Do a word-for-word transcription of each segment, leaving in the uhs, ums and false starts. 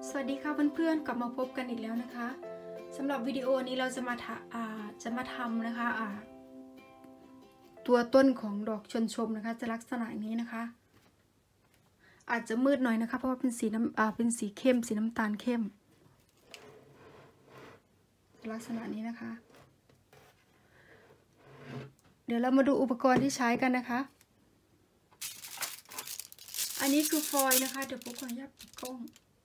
สวัสดีค่ะเพื่อนๆกลับมาพบกันอีกแล้วนะคะสำหรับวิดีโอนี้เราจะมาทำจะมาทำนะคะตัวต้นของดอกชวนชมนะคะจะลักษณะนี้นะคะอาจจะมืดหน่อยนะคะเพราะว่าเป็นสีน้ำเป็นสีเข้มสีน้ำตาลเข้มลักษณะนี้นะคะเดี๋ยวเรามาดูอุปกรณ์ที่ใช้กันนะคะอันนี้คือฟอยล์นะคะเดี๋ยวปุ๊กขออนุญาตปิดกล้อง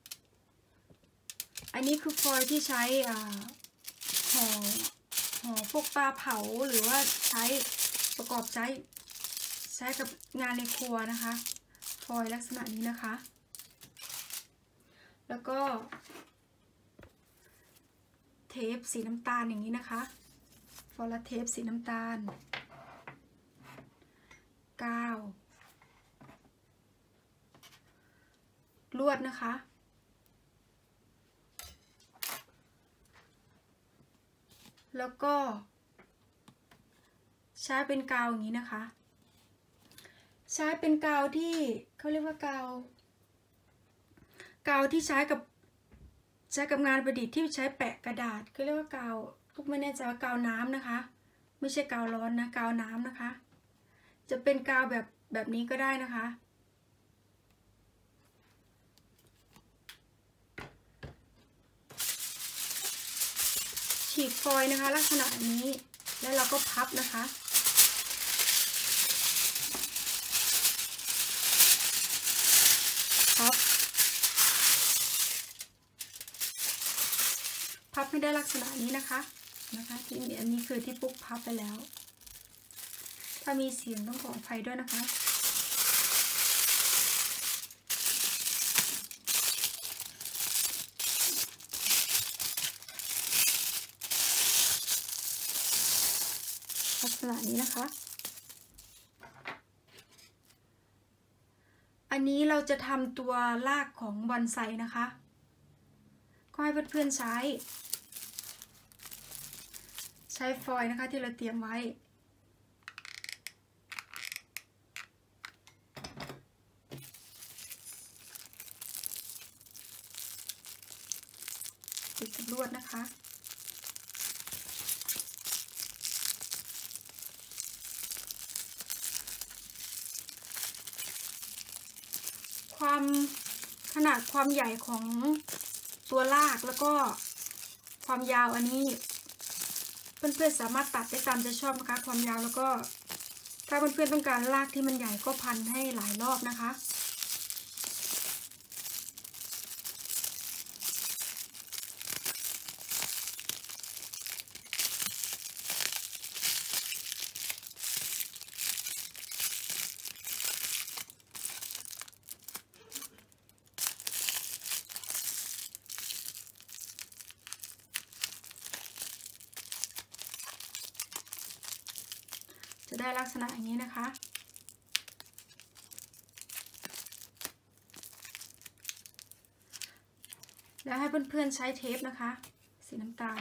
อันนี้คือฟอยล์ที่ใช้ห่อห่อพวกปลาเผาหรือว่าใช้ประกอบใช้ใช้กับงานในครัวนะคะฟอยล์ลักษณะนี้นะคะแล้วก็เทปสีน้ำตาลอย่างนี้นะคะฟอยล์เทปสีน้ำตาลกาวลวดนะคะแล้วก็ใช้เป็นกาวอย่างนี้นะคะใช้เป็นกาวที่เขาเรียกว่ากาวกาวที่ใช้กับใช้กับงานประดิษฐ์ที่ใช้แปะกระดาษเขาเรียกว่ากาวทุกไม่แน่ใจว่ากาวน้ำนะคะไม่ใช่กาวร้อนนะกาวน้ำนะคะจะเป็นกาวแบบแบบนี้ก็ได้นะคะฉีกฟอยล์นะคะลักษณะนี้แล้วเราก็พับนะคะพับพับให้ได้ลักษณะนี้นะคะนะคะที่อันนี้คือที่ปุ๊กพับไปแล้วถ้ามีเสียงต้องขออภัยด้วยนะคะลักษณะนี้นะคะอันนี้เราจะทำตัวรากของบอนไซนะคะก็ให้เพื่อนๆใช้ใช้ฟอยล์นะคะที่เราเตรียมไว้ติดกับลวดนะคะความขนาดความใหญ่ของตัวรากแล้วก็ความยาวอันนี้เพื่อนๆสามารถตัดได้ตามใจชอบนะคะความยาวแล้วก็ถ้าเพื่อนๆต้องการรากที่มันใหญ่ก็พันให้หลายรอบนะคะจะได้ลักษณะอย่างนี้นะคะแล้วให้เพื่อนๆใช้เทปนะคะสีน้ำตาล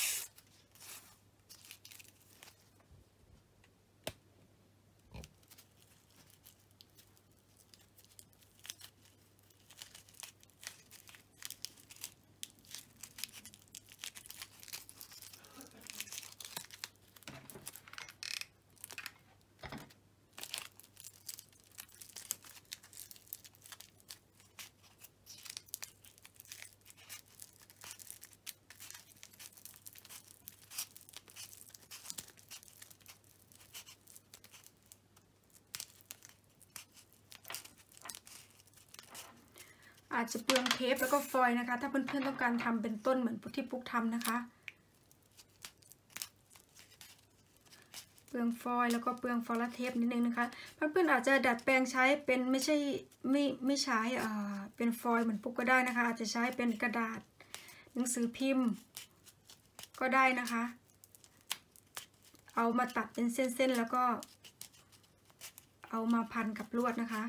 อาจจะเปลืองเทปแล้วก็ฟอยล์นะคะถ้าเพื่อนๆต้องการทำเป็นต้นเหมือนที่ปุ๊กทำนะคะเปลืองฟอยล์แล้วก็เปลืองฟอยล์เทปนิดนึงนะคะเพื่อนๆอาจจะดัดแปลงใช้เป็นไม่ใช่ไม่ไม่ใช้อ่าเป็นฟอยล์เหมือนปุ๊กก็ได้นะคะอาจจะใช้เป็นกระดาษหนังสือพิมพ์ก็ได้นะคะเอามาตัดเป็นเส้นๆแล้วก็เอามาพันกับลวดนะคะ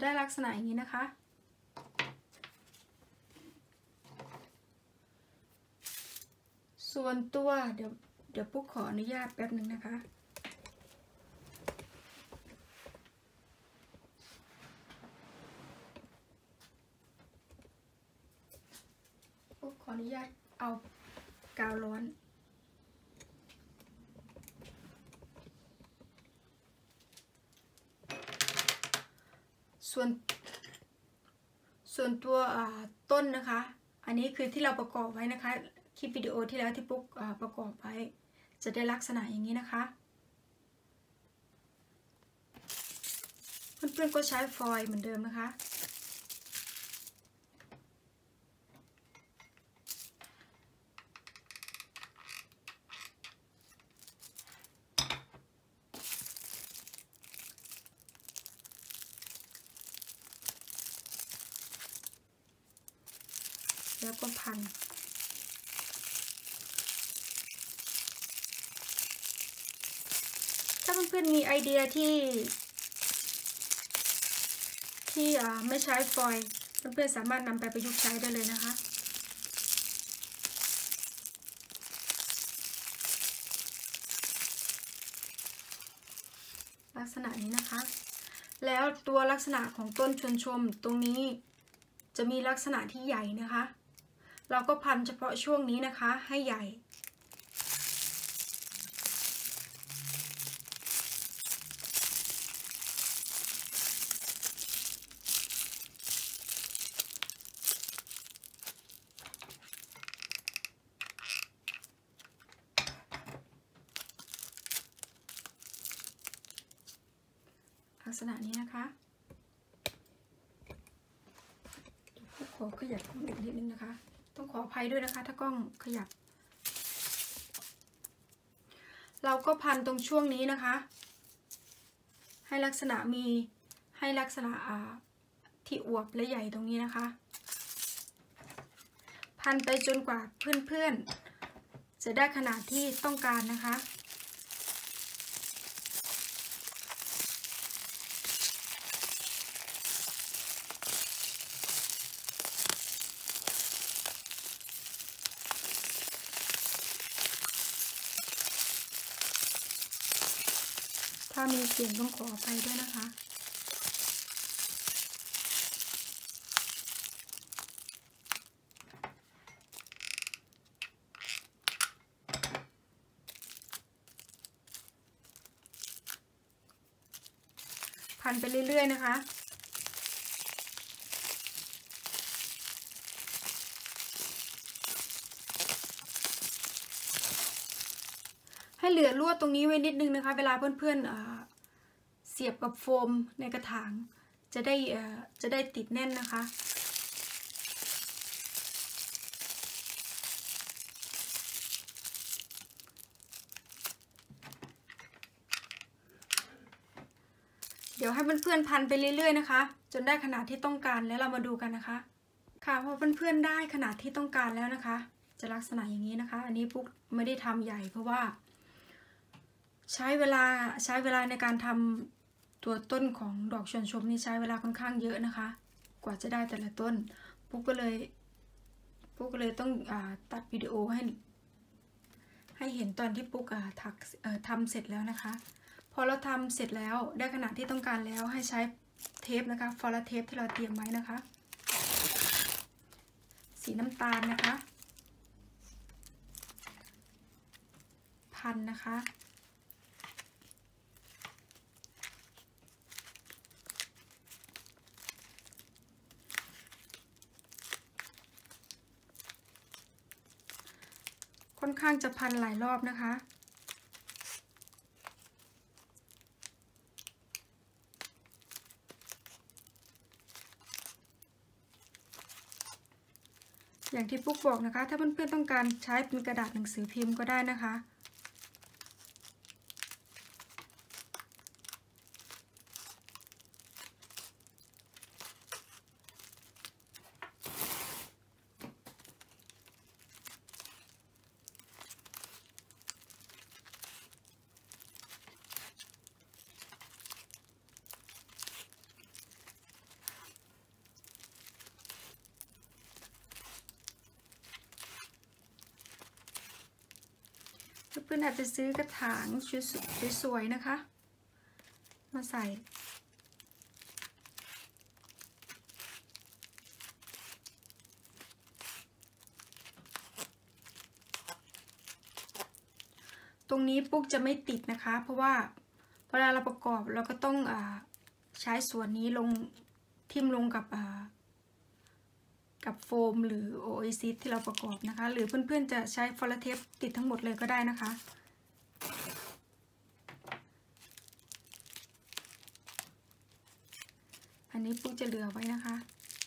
ได้ลักษณะอย่างนี้นะคะส่วนตัวเดี๋ยวเดี๋ยวปุ๊กขออนุญาตแป๊บหนึ่งนะคะปุ๊กขออนุญาตเอากาวร้อนส่วนส่วนตัวต้นนะคะอันนี้คือที่เราประกอบไว้นะคะคลิปวิดีโอที่แล้วที่ปุ๊กประกอบไว้จะได้ลักษณะอย่างนี้นะคะเพื่อนๆก็ใช้ฟอยล์เหมือนเดิมนะคะแล้วก็พันถ้าเพื่อนๆมีไอเดียที่ที่ไม่ใช้ฟอยล์เพื่อนๆสามารถนำไปประยุกต์ใช้ได้เลยนะคะลักษณะนี้นะคะแล้วตัวลักษณะของต้นชวนชมตรงนี้จะมีลักษณะที่ใหญ่นะคะเราก็พันเฉพาะช่วงนี้นะคะให้ใหญ่ลักษณะนี้นะคะขอขยับกล้องอีกนิดนึงนะคะต้องขออภัยด้วยนะคะถ้ากล้องขยับเราก็พันตรงช่วงนี้นะคะให้ลักษณะมีให้ลักษณะที่อวบและใหญ่ตรงนี้นะคะพันไปจนกว่าเพื่อนๆจะได้ขนาดที่ต้องการนะคะถ้ามีเสียงต้องขออภัยด้วยนะคะพันไปเรื่อยๆนะคะให้เหลือลวดตรงนี้ไว้นิดนึงนะคะเวลาเพื่อนๆเสียบกับโฟมในกระถางจะได้จะได้ติดแน่นนะคะเดี๋ยวให้เพื่อนๆพันไปเรื่อยๆนะคะจนได้ขนาดที่ต้องการแล้วเรามาดูกันนะคะค่ะพอเพื่อนๆได้ขนาดที่ต้องการแล้วนะคะจะลักษณะอย่างนี้นะคะอันนี้ปุ๊กไม่ได้ทำใหญ่เพราะว่าใช้เวลาใช้เวลาในการทำตัวต้นของดอกชวนชมนี่ใช้เวลาค่อนข้างเยอะนะคะกว่าจะได้แต่ละต้นปุ๊กก็เลยปุ๊กก็เลยต้องอ่าตัดวิดีโอให้ให้เห็นตอนที่ปุ๊กอ่าถักเอ่อทำเสร็จแล้วนะคะพอเราทำเสร็จแล้วได้ขนาดที่ต้องการแล้วให้ใช้เทปนะคะฟอลเทปที่เราเตรียมไว้นะคะสีน้ำตาลนะคะพันนะคะค่อนข้างจะพันหลายรอบนะคะอย่างที่ปุ๊กบอกนะคะถ้าเพื่อนๆต้องการใช้เป็นกระดาษหนังสือพิมพ์ก็ได้นะคะเพื่อนๆอาจจะซื้อกระถางสวยๆนะคะมาใส่ตรงนี้ปุ๊กจะไม่ติดนะคะเพราะว่าเวลาเราประกอบเราก็ต้องอ่าใช้ส่วนนี้ลงทิ่มลงกับอ่ากับโฟมหรือโอเอซิสที่เราประกอบนะคะหรือเพื่อนๆจะใช้ฟอลเทปติดทั้งหมดเลยก็ได้นะคะอันนี้ปุ๊กจะเหลือไว้นะคะ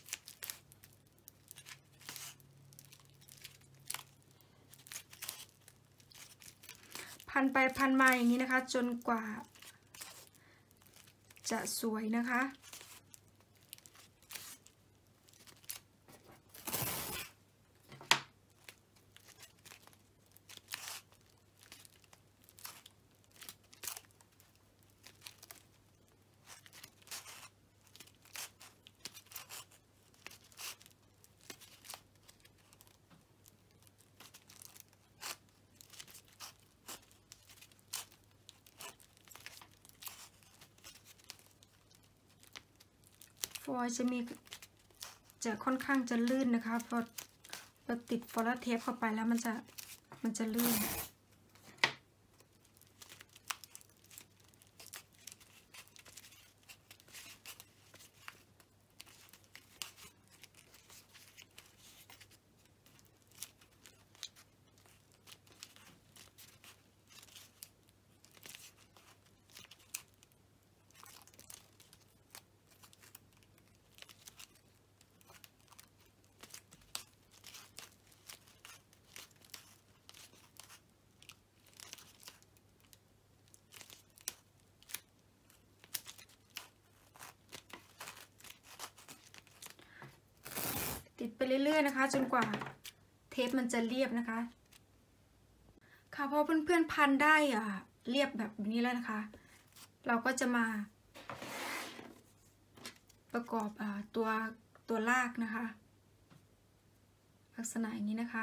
พันไปพันมาอย่างนี้นะคะจนกว่าจะสวยนะคะฟอยล์จะมีจะค่อนข้างจะลื่นนะคะพอเราติดฟอลเทปเข้าไปแล้วมันจะมันจะลื่นติดไปเรื่อยๆนะคะจนกว่าเทปมันจะเรียบนะคะค่ะพอเพื่อนๆพันได้อ่ะเรียบแบบนี้แล้วนะคะเราก็จะมาประกอบอ่าตัวตัวลากนะคะลักษณะอย่างนี้นะคะ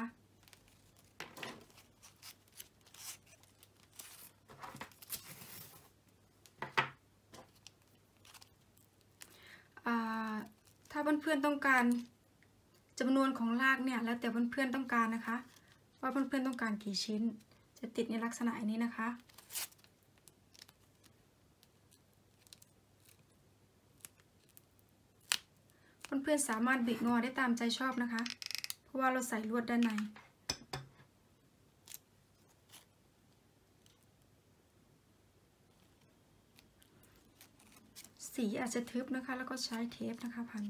ถ้าเพื่อนๆต้องการจำนวนของรากเนี่ยแล้วแต่เพื่อนๆต้องการนะคะว่าเพื่อนๆต้องการกี่ชิ้นจะติดในลักษณะนี้นะคะเพื่อนๆสามารถบิดงอได้ตามใจชอบนะคะเพราะว่าเราใส่ลวดด้านในสีอาจจะทึบนะคะแล้วก็ใช้เทปนะคะพัน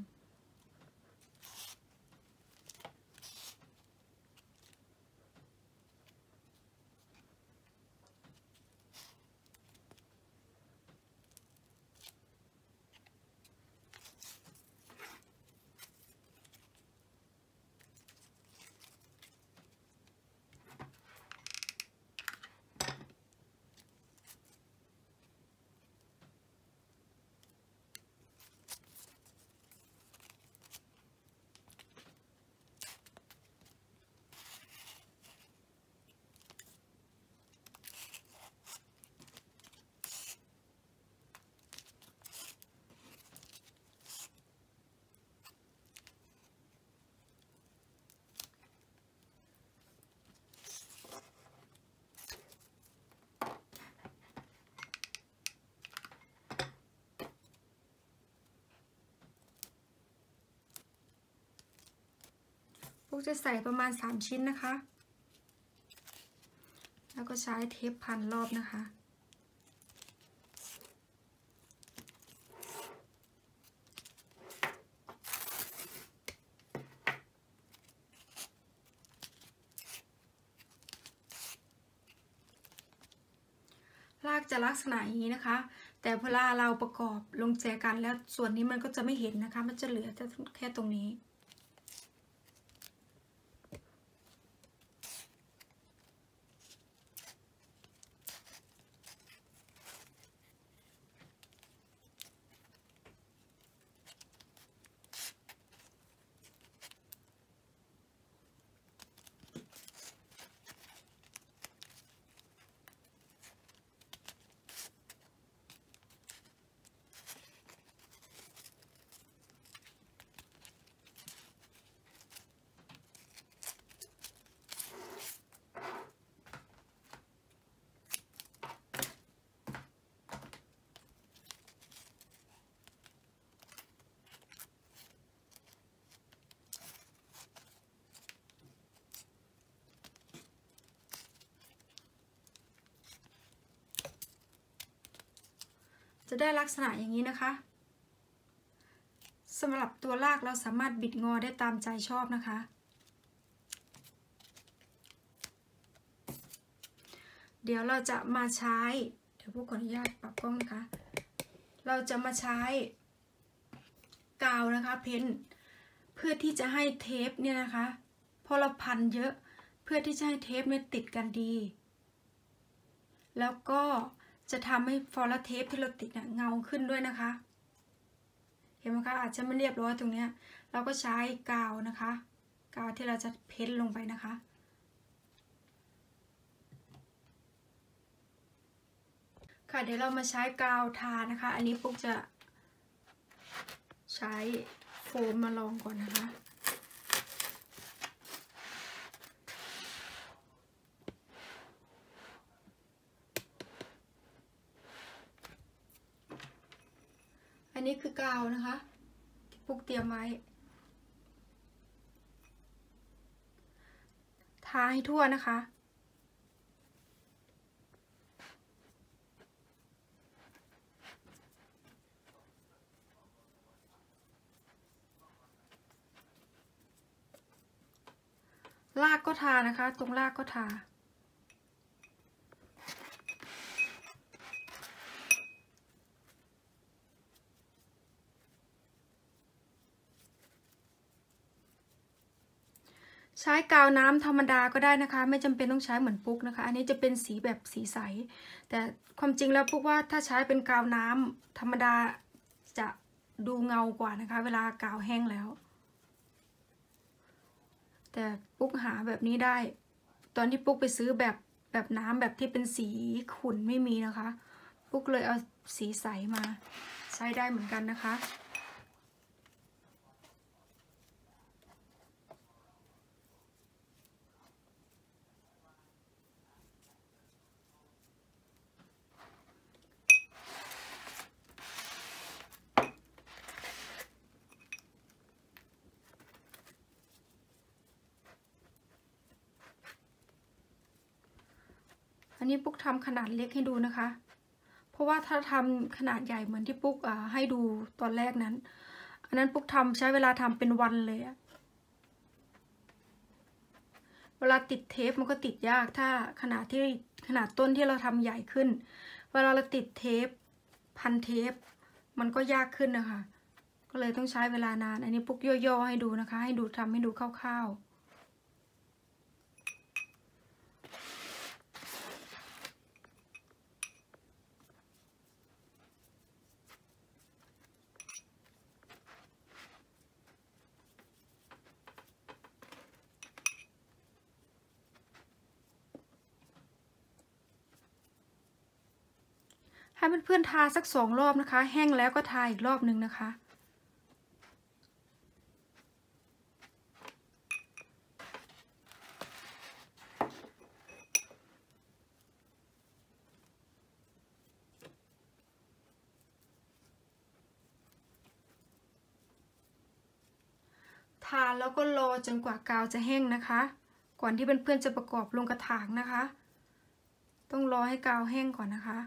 พวกจะใส่ประมาณสามชิ้นนะคะแล้วก็ใช้เทปพันรอบนะคะลากจะลักษณะอย่างนี้นะคะแต่เวลาเราประกอบลงแจกันแล้วส่วนนี้มันก็จะไม่เห็นนะคะมันจะเหลือแค่ตรงนี้จะได้ลักษณะอย่างนี้นะคะสำหรับตัวลากเราสามารถบิดงอได้ตามใจชอบนะคะเดี๋ยวเราจะมาใช้เดี๋ยวพวกขออนุญาตปรับกล้องนะคะเราจะมาใช้กาวนะคะเพ้นเพื่อที่จะให้เทปเนี่ยนะคะพอเราพันเยอะเพื่อที่จะให้เทปเนี่ยติดกันดีแล้วก็จะทำให้ฟอลเทปที่เราติดเนี่ยเงาขึ้นด้วยนะคะเห็นไหมคะอาจจะไม่เรียบร้อยตรงเนี้ยเราก็ใช้กาวนะคะกาวที่เราจะเพ้นลงไปนะคะค่ะเดี๋ยวเรามาใช้กาวทานะคะอันนี้ปุ๊กจะใช้โฟมมาลองก่อนนะคะอันนี้คือกาวนะคะที่ปุ๊กเตรียมไว้ทาให้ทั่วนะคะลากก็ทานะคะตรงลากก็ทาใช้กาวน้ำธรรมดาก็ได้นะคะไม่จำเป็นต้องใช้เหมือนปุ๊กนะคะอันนี้จะเป็นสีแบบสีใสแต่ความจริงแล้วปุ๊กว่าถ้าใช้เป็นกาวน้ำธรรมดาจะดูเงากว่านะคะเวลากาวแห้งแล้วแต่ปุ๊กหาแบบนี้ได้ตอนที่ปุ๊กไปซื้อแบบแบบน้ำแบบที่เป็นสีขุ่นไม่มีนะคะปุ๊กเลยเอาสีใสมาใช้ได้เหมือนกันนะคะอันนี้ปุ๊กทำขนาดเล็กให้ดูนะคะเพราะว่าถ้าทำขนาดใหญ่เหมือนที่ปุ๊กอ่าให้ดูตอนแรกนั้นอันนั้นปุ๊กทำใช้เวลาทำเป็นวันเลยอะเวลาติดเทปมันก็ติดยากถ้าขนาดที่ขนาดต้นที่เราทำใหญ่ขึ้นเวลาเราติดเทปพันเทปมันก็ยากขึ้นนะคะก็เลยต้องใช้เวลานานอันนี้ปุ๊กย่อๆให้ดูนะคะให้ดูทำให้ดูคร่าวๆให้เพื่อนๆทาสักสองรอบนะคะแห้งแล้วก็ทาอีกรอบหนึ่งนะคะทาแล้วก็รอจนกว่ากาวจะแห้งนะคะก่อนที่เพื่อนๆจะประกอบลงกระถางนะคะต้องรอให้กาวแห้งก่อนนะคะ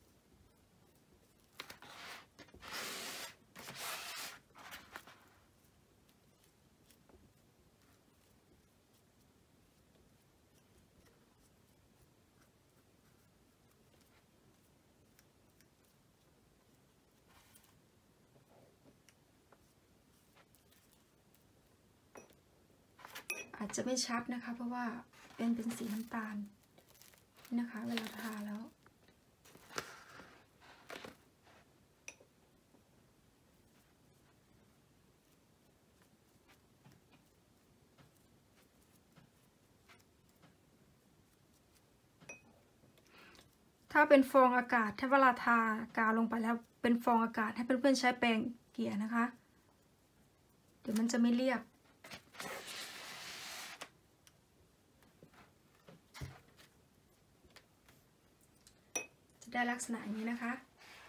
อาจจะไม่ชัดนะคะเพราะว่าเป็นเป็นสีน้ำตาลนี่นะคะเวลาทาแล้วถ้าเป็นฟองอากาศถ้าเวลาทากาวลงไปแล้วเป็นฟองอากาศให้เพื่อนๆใช้แปรงเกลี่ยนะคะเดี๋ยวมันจะไม่เรียบได้ลักษณะอย่างนี้นะคะ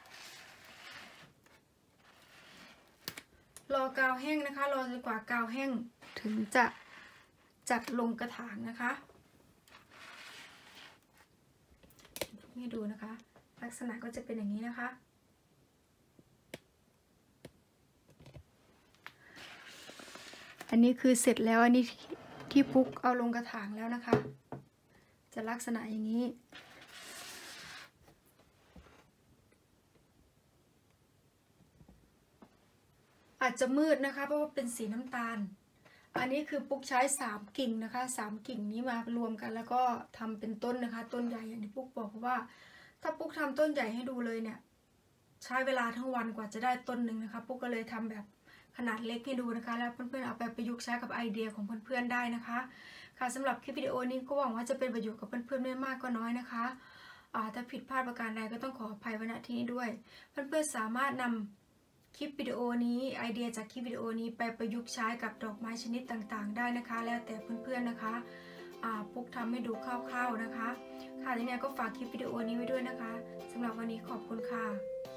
รอกาวแห้งนะคะรอจนกว่ากาวแห้งถึงจะจัดลงกระถางนะคะให้ดูนะคะลักษณะก็จะเป็นอย่างนี้นะคะอันนี้คือเสร็จแล้วอันนี้ที่ปุ๊กเอาลงกระถางแล้วนะคะจะลักษณะอย่างนี้อาจจะมืดนะคะเพราะว่าเป็นสีน้ำตาลอันนี้คือปุ๊กใช้สามกิ่งนะคะสามกิ่งนี้มารวมกันแล้วก็ทำเป็นต้นนะคะต้นใหญ่อย่างที่ปุ๊กบอกเพราะว่าถ้าปุ๊กทำต้นใหญ่ให้ดูเลยเนี่ยใช้เวลาทั้งวันกว่าจะได้ต้นหนึ่งนะคะปุ๊กก็เลยทำแบบขนาดเล็กให้ดูนะคะแล้วเพื่อนๆเอาไปประยุกต์ใช้กับไอเดียของเพื่อนๆได้นะคะค่ะสำหรับคลิปวิดีโอนี้ก็หวังว่าจะเป็นประโยชน์กับเพื่อนๆไม่มากก็น้อยนะคะถ้าผิดพลาดประการใดก็ต้องขออภัยไว้ณที่นี้ด้วยเพื่อนๆสามารถนำคลิปวิดีโอนี้ไอเดียจากคลิปวิดีโอนี้ไปประยุกต์ใช้กับดอกไม้ชนิดต่างๆได้นะคะแล้วแต่เพื่อนๆนะคะปุ๊กทำให้ดูคร่าวๆนะคะค่ะยังไงก็ฝากคลิปวิดีโอนี้ไว้ด้วยนะคะสำหรับวันนี้ขอบคุณค่ะ